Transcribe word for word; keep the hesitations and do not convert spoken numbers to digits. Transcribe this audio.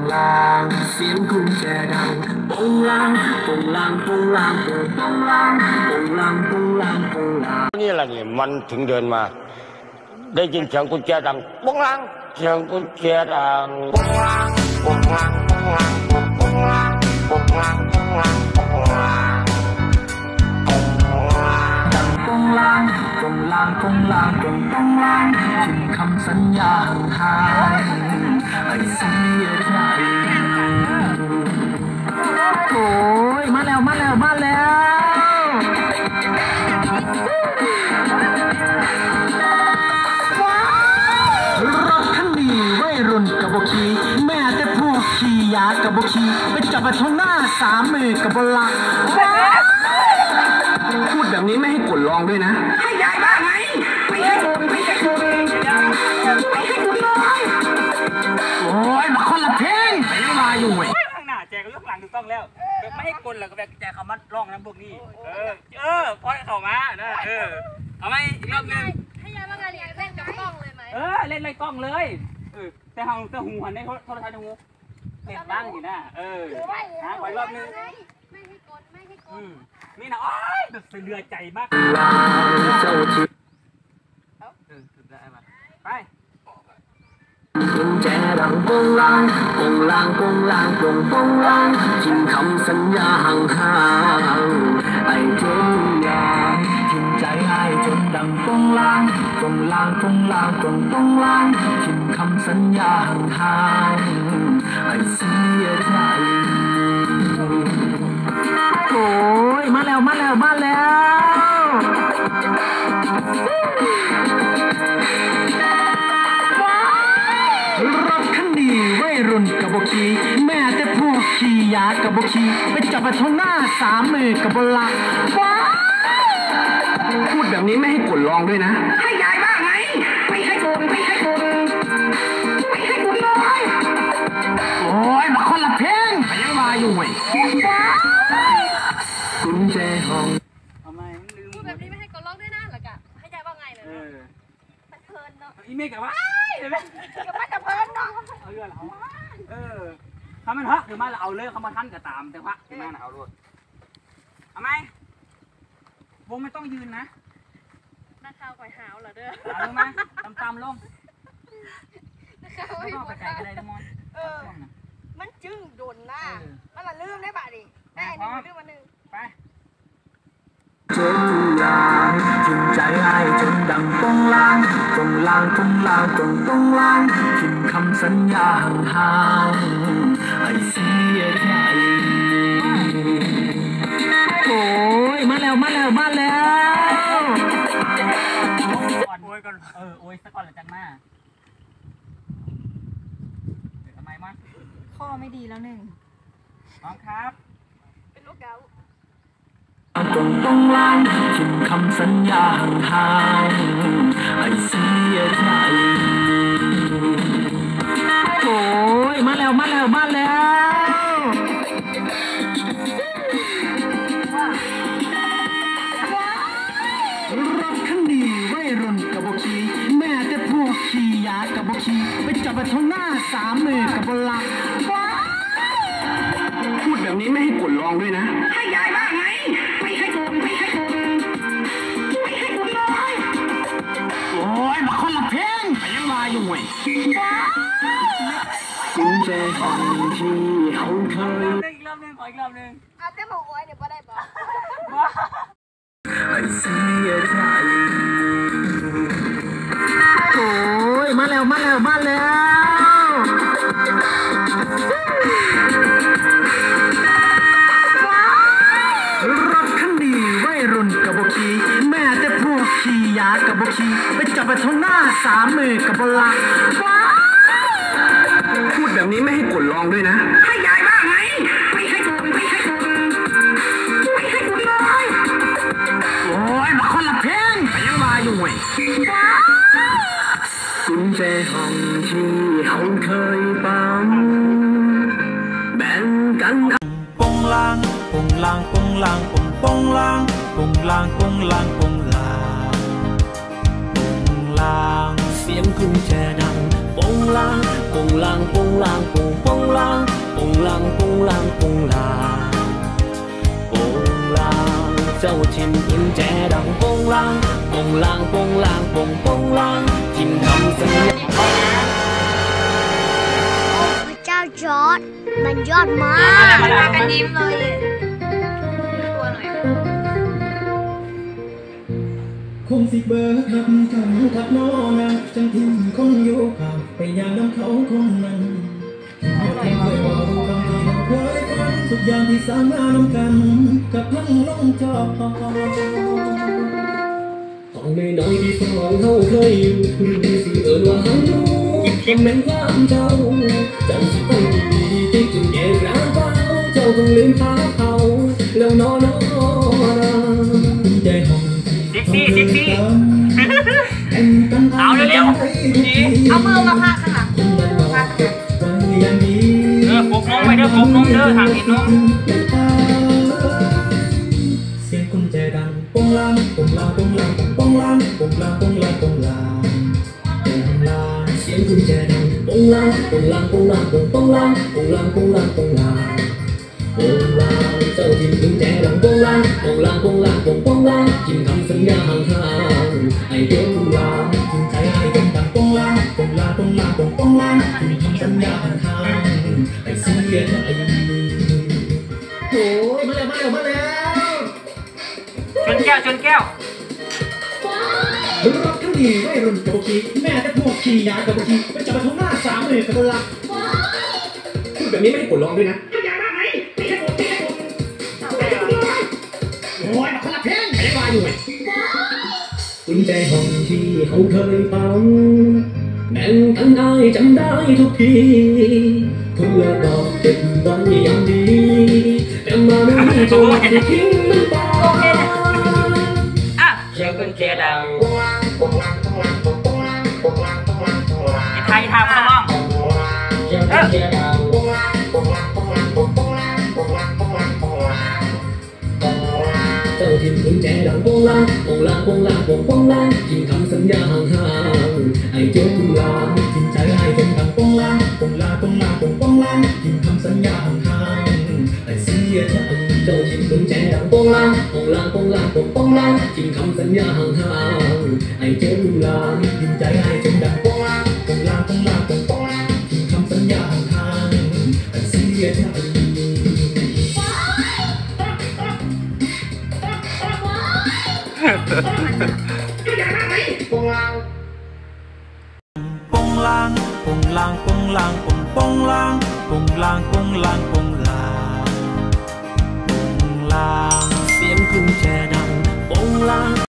ลางเสียงกุญแจดังปงลางปงลางปงลางปงปงลางปงลางปงลางปงลางนี่แหละนี่มันถึงเดินมาได้ยินเสียงกุญแจดังปงลางเสียงกุญแจดังปงลางปงลางปงลางปงปงลางปงลางปงลางปงลางดังปงลางปงลางปงลางปงปงลางถึงคำสัญญาห่างหายเสียใจโอ้ยมาแล้วมาแล้วมาแล้วรถคันนี้วัยรุ่นกับบขี่แม่แต่พวกขี่ยากับบขี่ไปจับไปทางหน้าสามมือกับบลักพูดแบบนี้ไม่ให้กดลองด้วยนะให้ยายบ้างไงไม่ให้กดไม่ให้กดไม่ให้กดเลยโอ้ยมาคนละเพลงไปมาอยู่เว้ยข้างหน้าแจกเรื่องหลังถูกต้องแล้วไม่ให้กดแล้วก็แบบแจกเขามาร้องน้ำพวกนี้เออเออพอเขามานะเออเอาไหมอีกรอบนึงให้ยายว่างานเล่นกับกล้องเลยไหมเออเล่นเลยกล้องเลยเออแต่เขาแต่หูหันในโทรทัศน์หูเล่นบ้างอยู่นะเออหาไว้รอบนึงไม่ให้กดไม่ให้กดนี่นะโอ้ยแบบเสือใจมากเจ้าที่เออสุดได้มาไปกุญแจดังปงลางปงลางปงลางปงปงลางทิ้งคำสัญญาห่างห่างไอ้เจ้ายาทิ้งใจไอ้จนดังปงลางปงลางปงลางปงปงลางทิ้งคำสัญญาห่างห่างไอ้เสียใจโอ้ยมาแล้วมาแล้วมาแล้วรถคันนี้วัยรุ่นกับบขี่แม่แต่พวกขี่ยากับบขี่ไปจับไปทางหน้าสามมือกับบลักพูดแบบนี้ไม่ให้กดลองด้วยนะให้ยายบ้างไงไม่ให้กดไม่ให้กดไม่ให้กดเลยโอ้ยมาคนละเพลงไปยังมาอยู่เว้ยกุญแจห้องทำไมลืมพูดแบบนี้ไม่ให้กดร้องด้วยนะหรอกะให้ยายว่าไงเลยมันเพลินเนาะอีเมฆกับว่าเห็นไหมกับมันจะเพลินเนาะเอาเรื่องเอาเออทำมันฮะคือมาเราเอาเรื่องเขามาท่านกับตามแต่ว่าคือมาเอาด้วยเอาไหมวงไม่ต้องยืนนะนักข่าวก่อยหาวเหรอเด้อเอาลงมาตำตำลงไม่ต้องไปไกลกันเลยนะมอนเออมันจึ้งโดนหน้ามันละลืมได้ป่ะดิได้หนึ่งลืมวันหนึ่งไปจนยายทิ้งใจไอ้จนดังปงลางปงลางปงลางปงปงลางทิ้งคำสัญญาห่างไอ้เสียใจโอ้ยมาแล้วมาแล้วมาแล้วโอ้ยก่อนเออโอ้ยสักก่อนละจังมาเดี๋ยวทำไมมั้งข้อไม่ดีแล้วหนึ่งน้องครับเป็นลูกเกาตรงตรงล่างทิ้งคำสัญญาห่างไอ้เสียใจโอ้ยมาแล้วมาแล้วมาแล้วรถคันนี้วัยรุ่นกับบขี่แม่แต่พวกขี่ยากับบขี่ไปจับไปทางหน้าสามมือกับบลักพูดแบบนี้ไม่ให้กดลองด้วยนะให้ยายบ้างไงไม่ให้กดไม่ให้กดไม่ให้กดเลยโอ้ยมาคนละเพลงไปยังมาอยู่เว้ยกุญแจห้องที่เขาเคยอีกรอบนึงขออีกรอบนึงอาจจะบอกโอ้ยเดี๋ยวไม่ได้ปะไอ้เสียใจโอ้ยมาแล้วมาแล้วมาแล้วรถคันนี้วัยรุ่นกับบขี่แม่แต่พวกขี่ยากับบขี่ไปจับไปทางหน้าสามมือกับบลักพูดแบบนี้ไม่ให้กดลองด้วยนะให้ยายบ้างไงไม่ให้กดไม่ให้กดไม่ให้กดเลยโอ้ยมาคนละเพลงไปยังมาอยู่เว้ยกุญแจห้องที่เขาเคยปั๊มแบ่งกันปงลางปงลางปงลางปงปงลางปงลางปงลางปงลางปงลางเสียงกุญแจดังปงลางปงลางปงลางปงปงลางปงลางปงลางปงลางปงลางเจ้าถิ่นกุญแจดังปงลางปงลางปงลางปงปงลางทิ้งคำสัญญาพระเจ้าจอร์ดมันยอดมากมากันยิ้มเลยตัวหน่อยคงสิเบิกหักคำทักน้อนะจังทิ้งคงอยู่ข้างไปอย่างน้ำเขาคงนั้นเอาแทงเคยบอกคำที่เราเคยฝันทุกอย่างที่สร้างมานำกันกับพังลงจอต้องในน้อยที่สมองเขาเคยอยู่หรือสิเอิญว่าเขารู้คิดแม่นความเจ้าจำสิต้องดีที่จุดเย็นร้างเฝ้าเจ้าคงลืมพาเขาแล้วนอนนอนใจห้องดิกซี่ดิกซี่เอาเร็วๆเอามือมาพาดข้างหลังพาดข้างหลังเออปกน้องไปเด้อปกน้องเด้อทางเห็นน้องเสียงกุญแจดังปงลางปงลางปงลางปงลางปงลางปงลางปงลางปงลางเสียงกุญแจดังปงลางปงลางปงลางปงปงลางปงลางปงลางปงลางปงลางเจ้าทิ้งกุญแจดังปงลางปงลางปงลางปงปงลางทิ้งคำสัญญาห่างห่างไอ้เจ้าลางทิ้งใจให้เป็นดังปงลางปงลางปงลางปงปงลางทิ้งคำสัญญาห่างห่างไอ้เสียใจโอ้ยมาแล้วมาแล้วมาแล้วชนแก้วชนแก้วรุ่นรักทั้งดีไม่รุ่นโจกีแม่แต่พวกขี่ยากับขี่ไปจับมาทุ่งหน้าสามเลยกับลักพูดแบบนี้ไม่ให้ผลร้องด้วยนะทุกอย่างได้ไหมไม่ให้ผลไม่ให้ผลโอ้ยมาคนละเพลงไม่ได้มาอยู่กุญแจห้องที่เขาเคยฟังแม่งทั้งได้จำได้ทุกทีทุกเรื่องดอกเก็บไว้อย่างดีแต่มาไม่จบที่ทิ้งมันไปอ่ะเสียงกุญแจดังไทยทำน้องเสียงกุญแจดังเจ้าทิ้งกุญแจดังโปงลางโปงลางโปงลางโปงโปงลางทิ้งคำสัญญาห่างห่างไอ้เจ้าลางทิ้งใจให้จนดังโปงลางโปงลางโปงลางโปงโปงลางทิ้งคำสัญญาห่างห่างไอ้เสียใจเจ้าทิ้งกุญแจดังโปงลางโปงลางโปงลางโปงโปงลางทิ้งคำสัญญาห่างห่างไอ้เจ้าลางทิ้งใจให้จนดังโปงลางโปงลางโปงลางโปงโปงลางทิ้งคำสัญญาห่างห่างไอ้เสียใจปงลางปงลางปงลางปงลางปงปงลางปงลางปงลางปงลางปงลางเสียงกุญแจดังปงลาง